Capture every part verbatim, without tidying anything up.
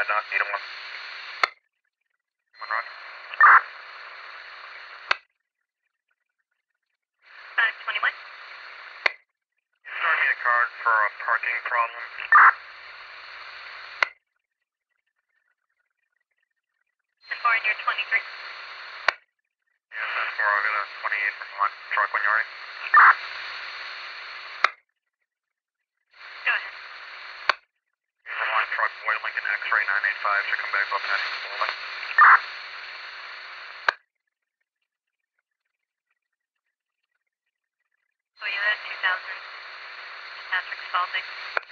bad, not need one. One run. five twenty-one. Start me a card for a parking problem. ten four and you're twenty-three. Yes, that's four. I'll get a twenty-eight from one truck when you're ready. Go ahead. From one truck, Boy Lincoln X-ray nine eight five should come back up next. Building. So you had two thousand. Patrick Spalding.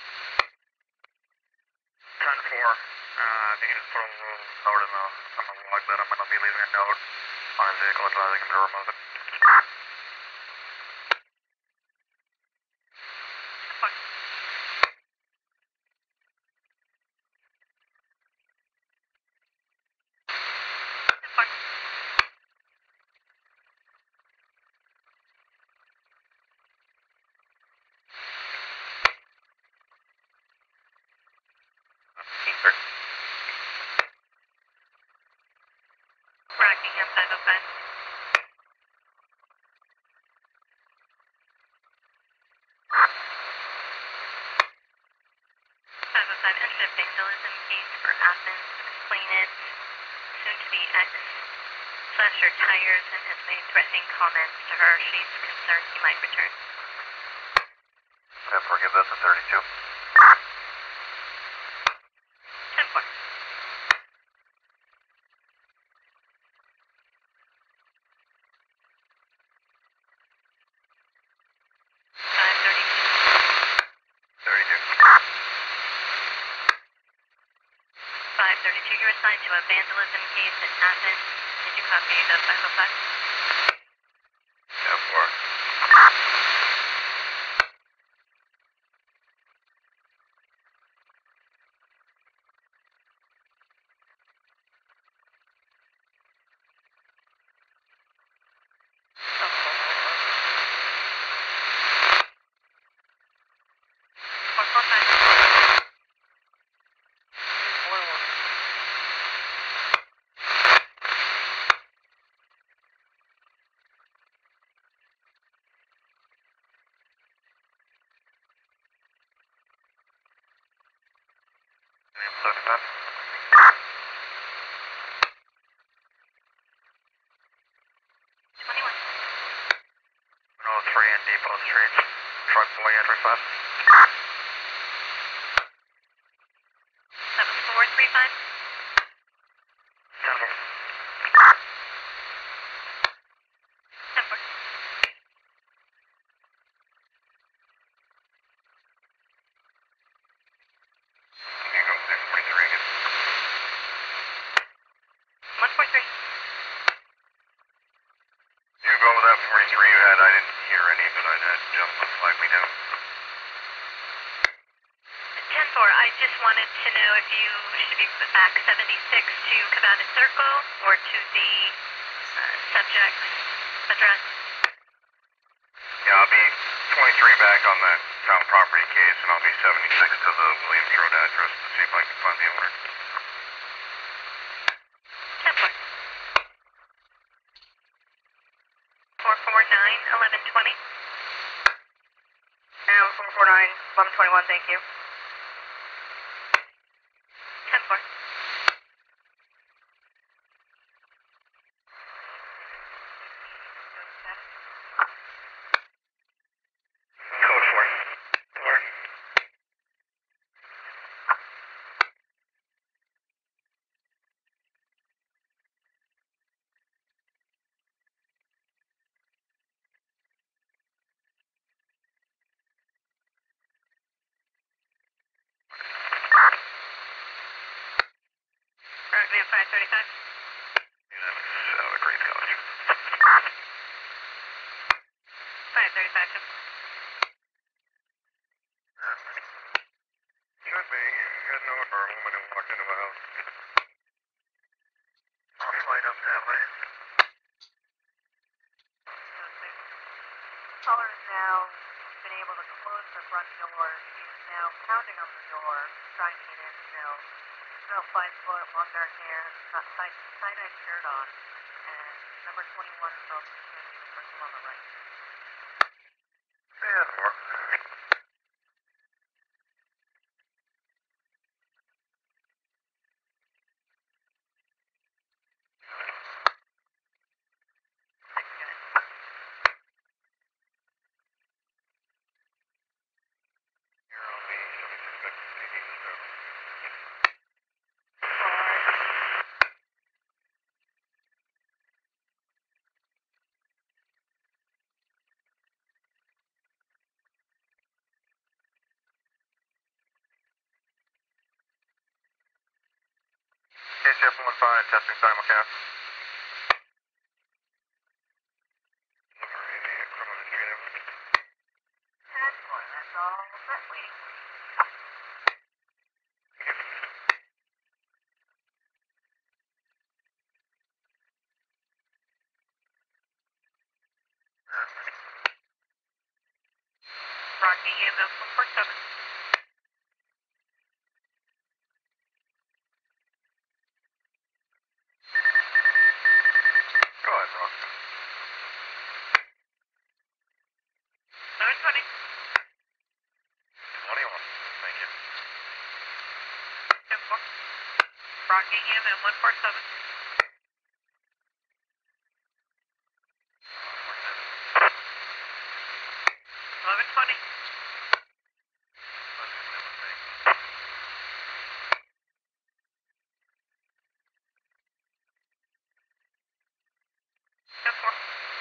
ten four. Uh, if you can just put a little note in the, on the log that I'm going to be leaving a note on his vehicle advising him to remove it. Fuck. Fuck. Sir. Rockingham five oh five. five oh five, enter vandalism case for Athens, explain it, soon to be X, slashed her tires and has made threatening comments to her. She's concerned he might return. ten four, give this a thirty-two. ten four. five thirty-two. thirty-two. five thirty-two, you're assigned to a vandalism case in Athens. Did you copy the five oh five? ten four. four four five. seventy-five. twenty-one. one oh three and Depot Street. Truck Boy entry five. seven four three five. ten four. ten four. You go six forty-three again. one four three. You go with that forty-three you had. I didn't hear any, but I had just looks like we do. ten four, I just wanted to know if you should be put back seventy-six to Cabana Circle or to the uh, subject's address. Yeah, I'll be twenty-three back on that town property case, and I'll be seventy-six to the Williams Road address to see if I can find the owner. ten four. four four nine, eleven twenty. And four four nine, eleven twenty-one, thank you. ten four. Code four. Four. Rockingham five thirty-five. Yeah, that's uh, a great college. five thirty-five. Should be. You got no for a woman who walked into a house. I'll slide up that way. Caller has now been able to close the front door. She's now pounding on the door, trying to get in. No, about five foot, long dark hair, got tie tie dye shirt on, and number twenty-one felt maybe the person on the right. Yeah, more. K C F one five, testing simulcast. That's one, that's all. That's waiting for you. Rocky, E M F one four seven. Go ahead, Rock. seven twenty. twenty-one, thank you. ten four. Rocky, E M F one four seven. eleven twenty. ten four.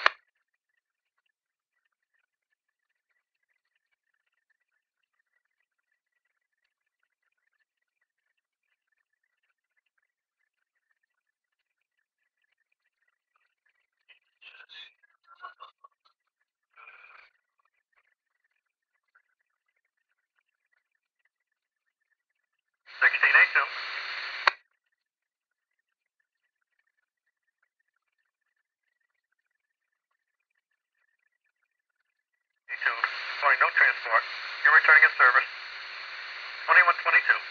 sixteen eight two. eight two. Sorry, no transport. You're returning in service. twenty-one twenty-two.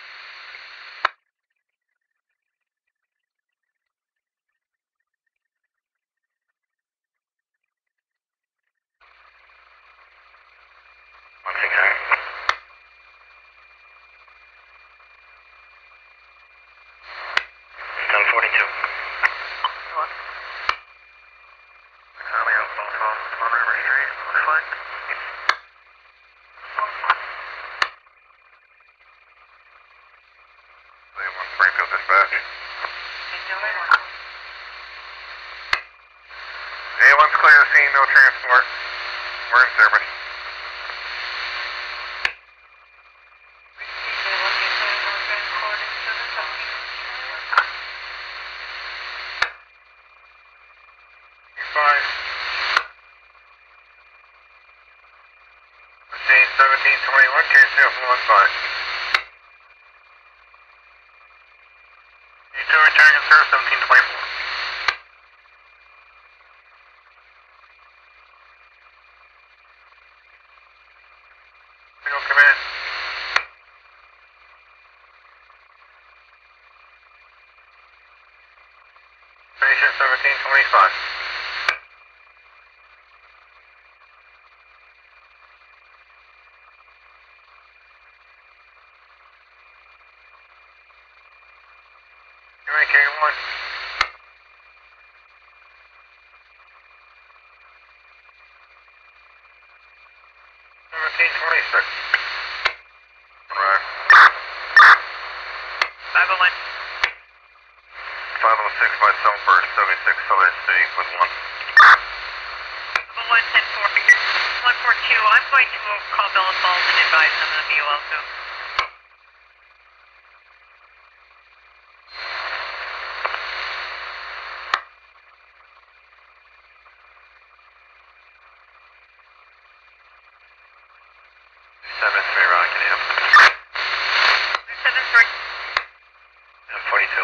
Once again. ten forty-two. What? Tommy out phone call on River Street. Looks like. They want Springfield dispatch. A one's clear, seeing no transport. We're in service. five. Machine seventeen twenty-one, K C F one five. E two returning in service, seventeen twenty-four. Signal command. Patient seventeen twenty-five. K one. seventeen twenty-six. Right. five oh one. five oh six by Sunburst, seventy-six Southern City with one. five oh one, ten four. one four two, I'm going to call Bella Falls and advise them of you also. seven three Rockingham. seven three. ten forty-two.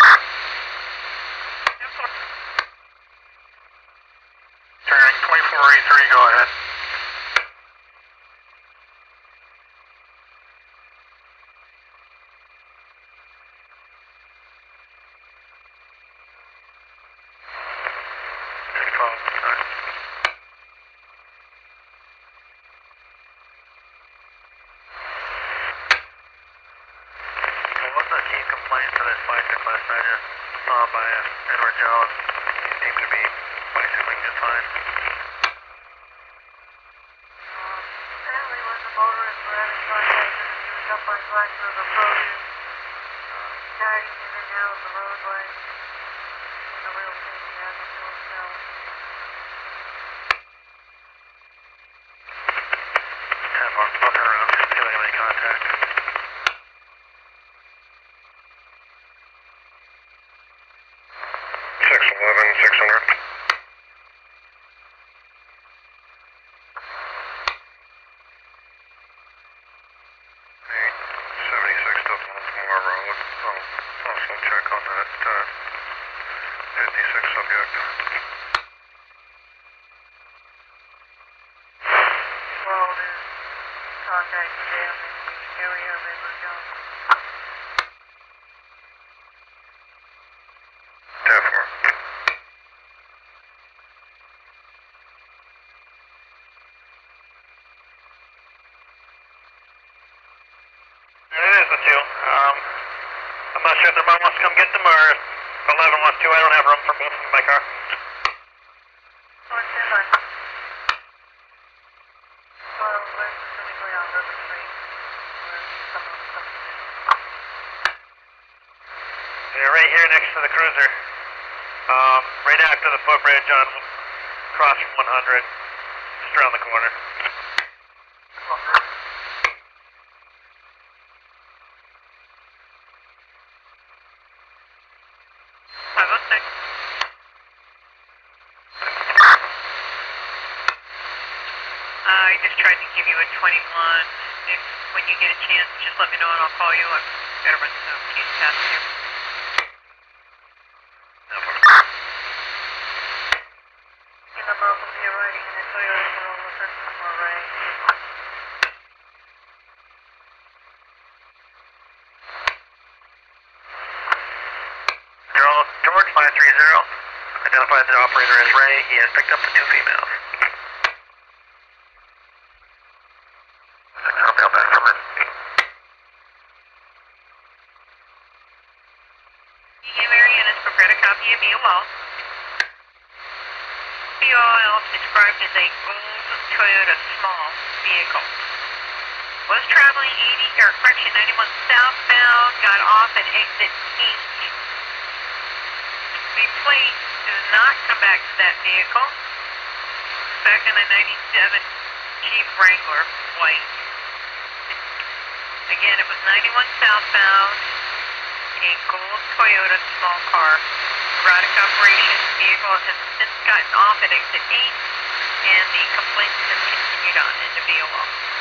ten four. Turning twenty-four eighty-three, go ahead. waiting for this bicyclist. I just saw him by uh, Edward Jones. He seems to be bicycling just fine. Um, apparently when the motorists were having contact with him, he was up on Glasgow the produce, um, darting in and out of the roadway. He was a real safety hazard to himself. ten four, I'll turn around, see if I can make contact. six eleven, six hundred. eight seventy-six to Baltimore Road. I'll also check on that uh, fifty-six subject. Well, there's contact with him in the area of Edward Jones. ten four. It is the two. Um, I'm not sure if their mom wants to come get them or if eleven wants to. I don't have room for both in my car. Oh, it's in line. Well, we're specifically on River Street, where some of the stuff is in. They're right here next to the cruiser. Um, right after the footbridge on across from one hundred. Just around the corner. five oh six. I just tried to give you a twenty-one. If when you get a chance, just let me know and I'll call you. I've got to run some keys past you. In the mouth of your riding in a Toyota Corolla Christmas Array. Gerald, George five three zero. Identified the operator as Ray. He has picked up the two females. I'll come back from it. You, Marianne, is prepared a copy of B O L. B O L described as a gold Toyota small vehicle. Was traveling eighty, or correction, ninety-one southbound, got off at exit eight. The plate does not come back to that vehicle. Back in a ninety-seven Jeep Wrangler, white. Again, it was ninety-one southbound, a gold Toyota small car. Erratic operation. Vehicle has since gotten off at exit eight, and the complaint has continued on into V O L.